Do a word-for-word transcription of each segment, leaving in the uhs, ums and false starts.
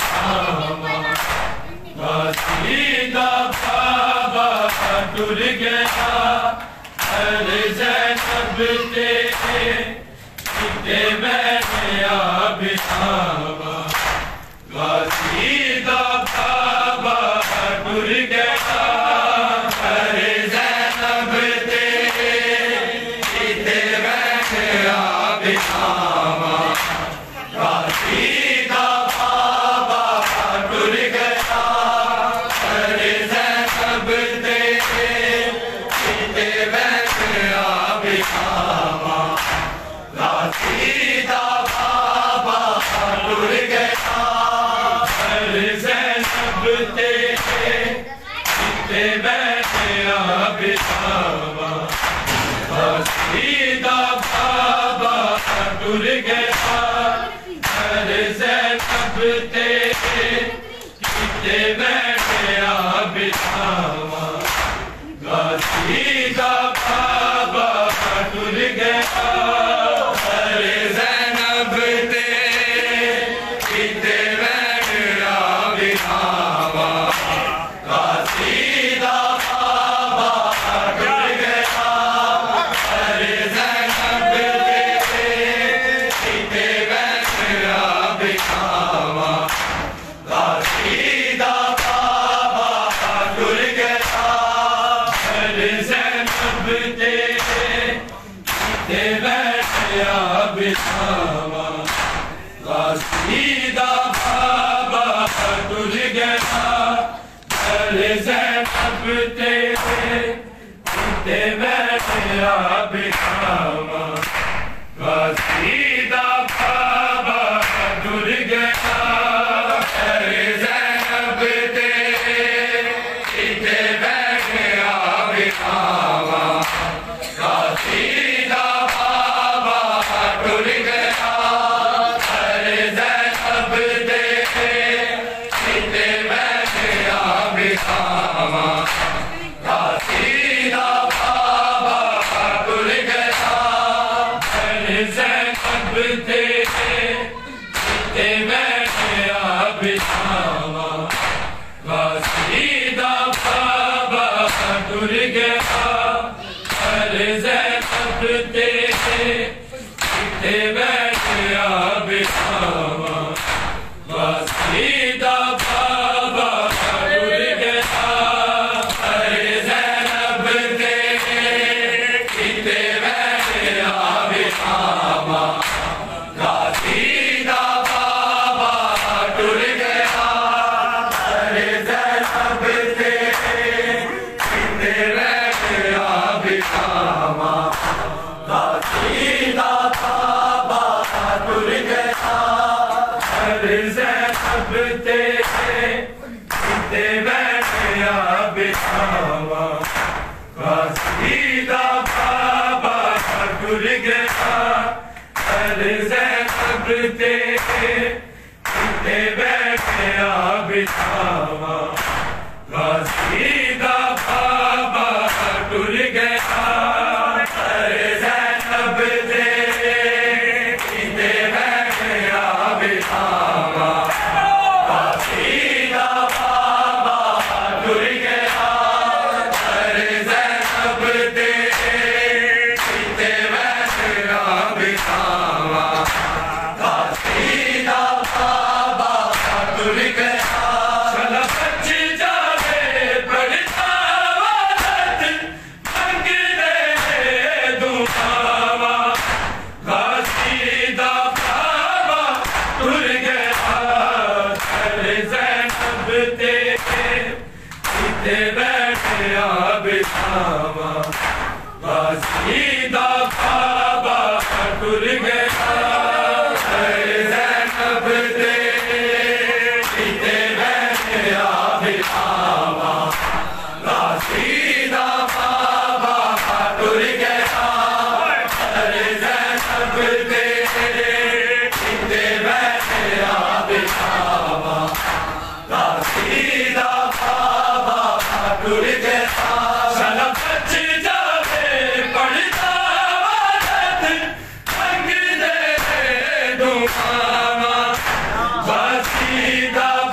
बिछावा घसीदा बाबा टुर गया अरे ज़ैनब तेरे किते बैठा बिछावा घसीदा बाबा टुर गया अरे ज़ैनब तेरे किते बैठा बिछावा घसीदा बाबा टुर गया अरे ज़ैनब तेरे किते बैठा बिछावा घसीदा बाबा टुर गया अरे ज़ैनब तेरे किते बैठा बिछावा घसीदा बाबा टुर गया अरे ज़ैनब तेरे किते बैठा बिछावा घसीदा बाबा टुर गया अरे ज़ैनब तेरे किते बैठा बिछावा घसीदा बाबा टुर गया अरे ज़ैनब तेरे किते बैठा बिछावा घसीदा बाबा टुर गया अरे ज़ैनब तेरे किते बैठा बिछावा घसीदा बाबा टुर गया अरे ज़ैनब तेरे किते बैठा बिछावा घसीदा बाबा टुर गया अरे ज़ैनब तेरे किते बैठा बिछावा घसीदा बाबा टुर गया अरे ज़ैनब तेरे किते बैठा बिछावा घसीदा बाबा टुर गया अरे ज़ैनब तेरे किते बैठा बिछावा घसीदा बाबा टुर गया अरे ज़ैनब तेरे किते बैठा बिछावा घसीदा बाबा टुर गया अरे ज़ैनब तेरे किते बैठा बिछावा घसीदा बाबा टुर गया अरे ज़ैनब तेरे किते बैठा बिछावा घसीदा बाबा टुर गया अरे ज़ैनब तेरे किते बैठा बिछावा घसीदा बाबा टुर गया अरे ज़ैनब तेरे किते बैठा बिछावा घसीदा बाबा टुर गया अरे ज़ैनब तेरे किते बैठा बिछावा घसीदा बाबा टुर गया अरे ज़ैनब तेरे किते बैठा बिछावा घसीदा बाबा टुर गया चला बच जावे पढ़ता वादत मंगने दुआवा घसीदा बाबा टुर गया अरे ज़ैनब तेरे किते बैठा बिछावा घसीदा बाबा टुर गया अरे ज़ैनब तेरे किते बैठा बिछावा घसीदा बाबा टुर गया अरे ज़ैनब तेरे किते बैठा बिछावा घसीदा बाबा टुर गया चला बच जावे पढ़ता वादत मंगने दुआवा घसीदा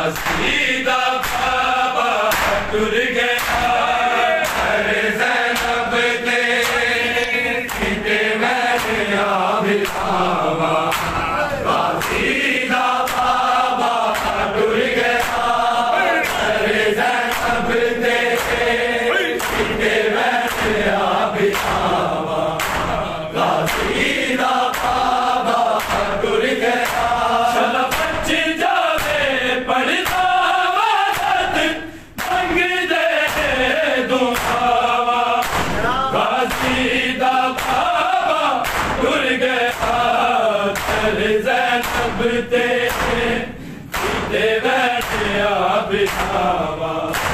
सीधा बाबा टूर गया अरे ज़ैनब तेरे मैंने आभी बाबा सीधा बाबा टूर गया अरे ज़ैनब तेरे मैंने आभी बाबा सीधा बाबा टूर गया चला बच्ची जावे पढ़ता वादत मंग दे दुआवा सीधा बाबा टूर गया चले ज़ैनब तेरे सीधे बैठे बिठावा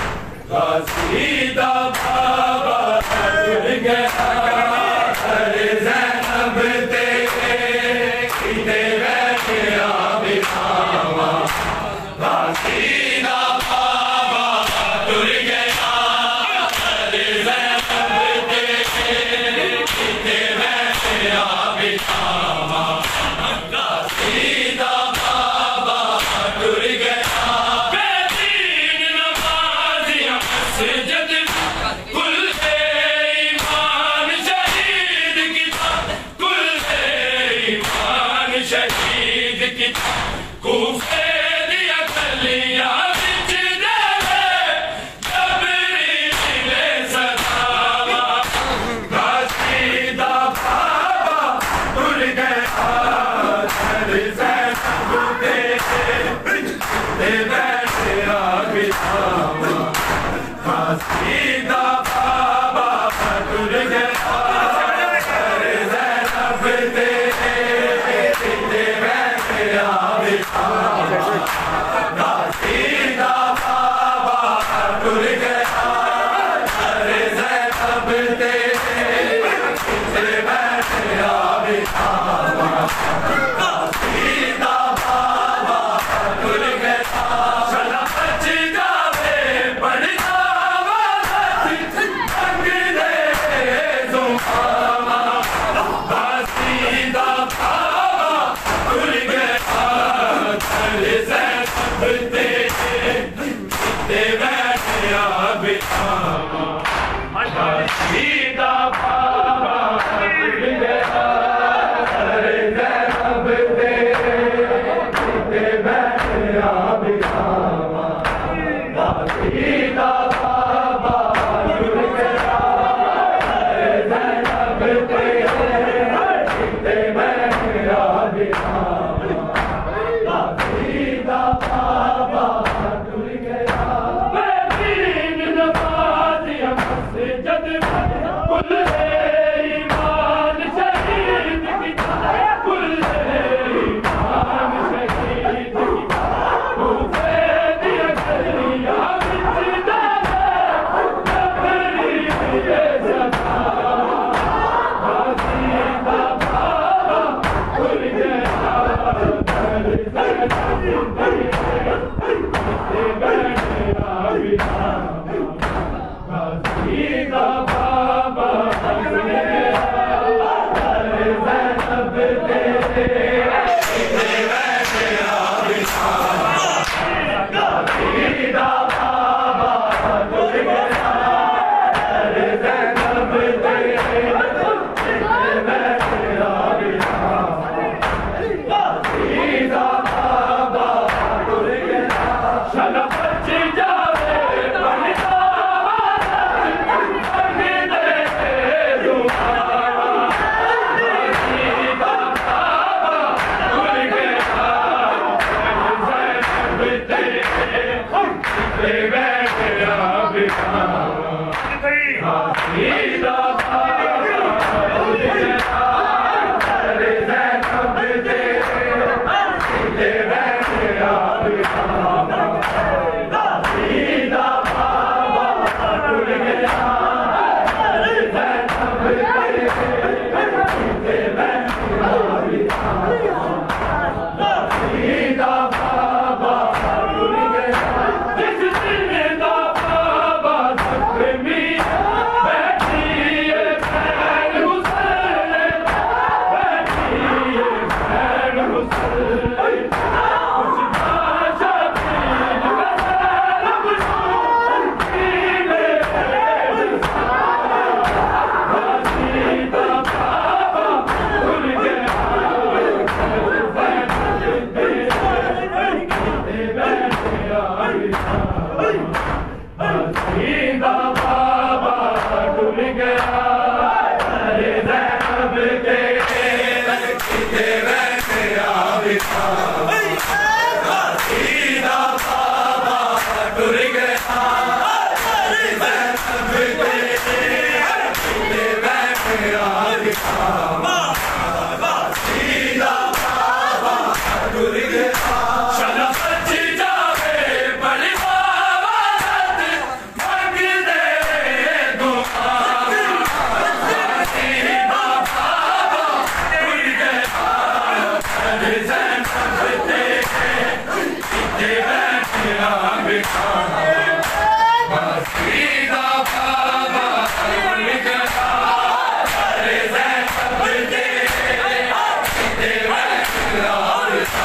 सीधा बाबा टूर गया अरे ज़ैनब तेरे सीधे बैठे बिठावा सीधा बाबा टूर गया अरे ज़ैनब तेरे सीधे बैठे बिठावा सीधा बाबा टूर गया बेदीन नमाज़ियाँ मस्जिद कुल ईमान शहीद की कुल ईमान शहीद की कूफे दिया कलियाँ बिच देवे जबरील सदावा सीधा बाबा टूर गया अरे ज़ैनब तेरे सीधे बैठे बिठावा सीधा बाबा टूर गया अरे ज़ैनब तेरे सीधे बैठे बिठावा सीधा बाबा टूर गया अरे ज़ैनब तेरे सीधे बैठे बिठावा सीधा बाबा टूर गया चला बच जावे पढ़ता वादत मंग दे दुआवा सीधा बाबा टूर गया चले ज़ैनब तेरे सीधे बैठे बिठावा सीधा बाबा टूर गया अरे ज़ैनब तेरे सीधे बैठे बिठावा सीधा बाबा टूर गया अरे ज़ैनब तेरे सीधे बैठे बिठावा सीधा बाबा टूर गया बेदीन नमाज़ियाँ मस्जिद कुल ईमान शहीद की कुल ईमान शहीद की कूफे दिया कलियाँ बिच देवे जबरील सदावा सीधा बाबा टूर गया अरे ज़ैनब तेरे सीधे बैठे बिठावा सीधा बाबा टूर गया अरे ज़ैनब तेरे सीधे बैठे बिठावा सीधा बाबा टूर गया अरे ज़ैनब तेरे सीधे बैठे बिठावा सीधा बाबा टूर गया चला बच जावे पढ़ता वादत मंग दे दुआवा सीधा बाबा टूर गया ज़ैनब तेरे सीधे बैठे बिठावा सीधा बाबा टूर गया अरे ज़ैनब तेरे सीधे बैठे बिठावा सीधा बाबा टूर गया अरे ज़ैनब तेरे सीधे बैठे बिठावा सीधा बाबा टूर गया जिस दिन दा बाबा ज़ख्मी बैठी भूल गया अरे ज़ैनब तेरे किते बैठे आबिदा सीधा बाबा टुर गया अरे ज़ैनब तेरे किते बैठे आबिदा सीधा बाबा टुर गया चला बची जावे बड़ी बाबा मंग दे दुआ सीधा बाबा टुर गया अरे ज़ैनब तेरे किते बैठे आबिदा सीधा बाबा टुर गया अरे ज़ैनब तेरे किते बैठे आबिदा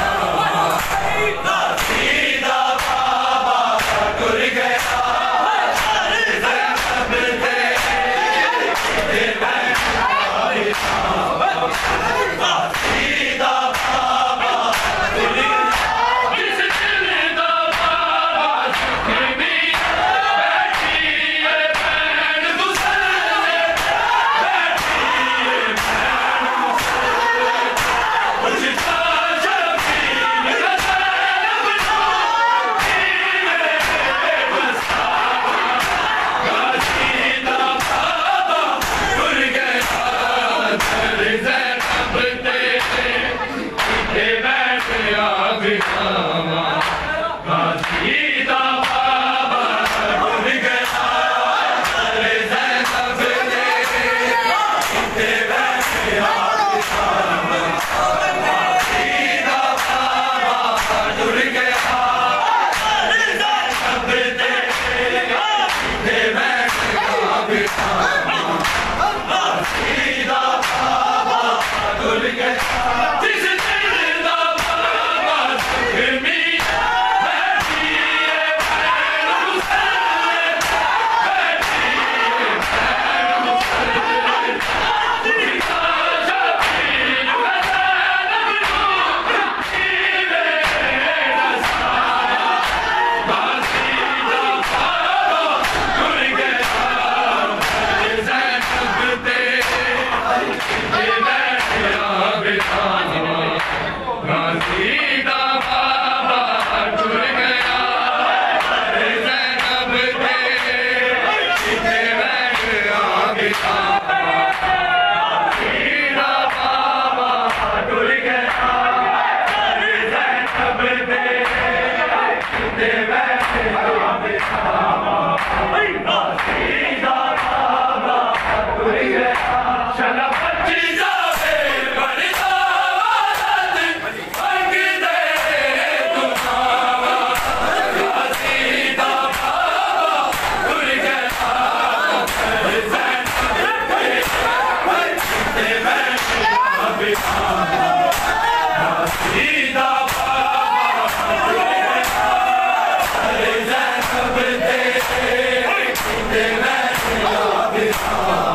सीधा बाबा टुर गया अरे ज़ैनब तेरे किते बैठे आबिदा सीधा बाबा टुर गया जिस दिल दा बाबा सुखी बैठी है भैन मुसल्ले बैठी है भैन मुसल्ले मुझका शबीर ज़ैनब नूरी है बसा सीधा बाबा टुर गया अरे ज़ैनब तेरे किते बैठे आबिदा सीधा बाबा टुर गया अरे ज़ैनब तेरे किते बैठे आबिदा सीधा बाबा टुर गया अरे ज़ैनब तेरे किते बैठे आबिदा सीधा बाबा टुर गया जिस दिल दा बाबा सुखी बैठी है भैन मुसल्ले बैठी है भैन मुसल्ले मुझका शबीर ज़ैनब नूरी है बसा सीधा बाबा टुर गया अरे ज़ैनब तेरे किते बैठे आबिदा सीधा बाबा टुर गया अरे ज़ैनब तेरे किते बैठे आबिदा सीधा बाबा टुर गया अरे ज़ैनब तेरे किते बैठे आबिदा सीधा बाबा टुर गया चला बची जावे बड़ी दावत मंग दे दुआ सीधा बाबा टुर गया अरे ज़ैनब तेरे किते बैठे आबिदा सीधा बाबा टुर गया अरे ज़ैनब तेरे किते बैठे आबिदा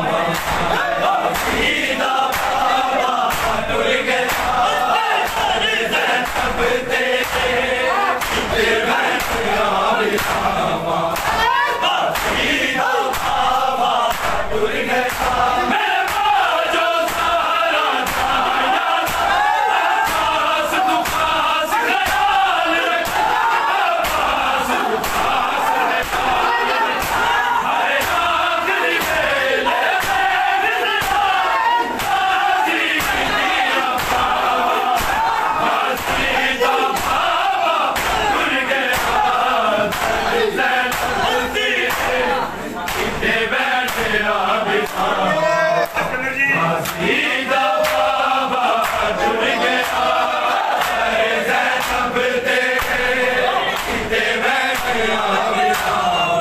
सीधा बाबा टुर गया अरे ज़ैनब तेरे किते बैठे आबिदा सीधा बाबा टुर गया मेरे बाजो सारा छाया आकाश तू खास ख्याल रख आकाश तू खास ख्याल रख हरे आखिरी वेले मेरे बाजी दिया बाबा सीधा बाबा टुर गया अरे ज़ैनब तेरे किते बैठे आबिदा सीधा बाबा टुर गया अरे ज़ैनब तेरे किते बैठे आबिदा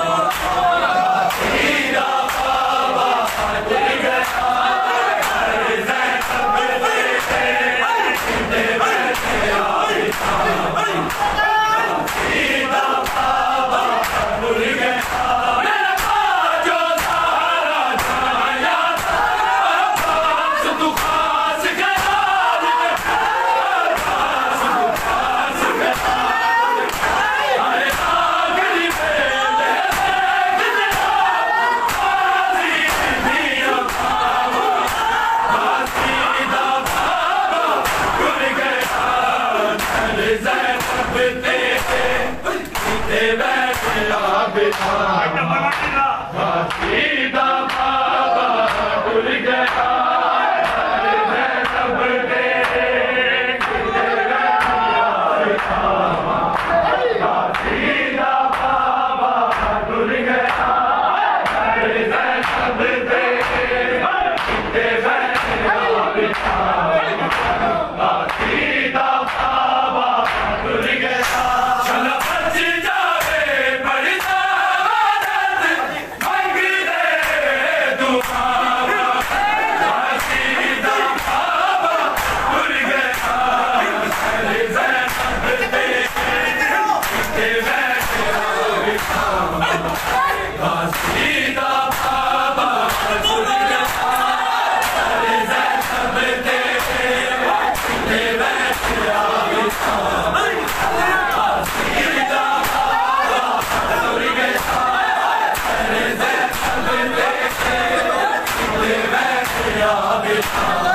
सीधा बाबा टुर गया अरे ज़ैनब तेरे किते बैठे आबिदा सीधा बाबा टुर गया मेरा बाजो सारा छाया सीधा बाबा डुल गया Yeah.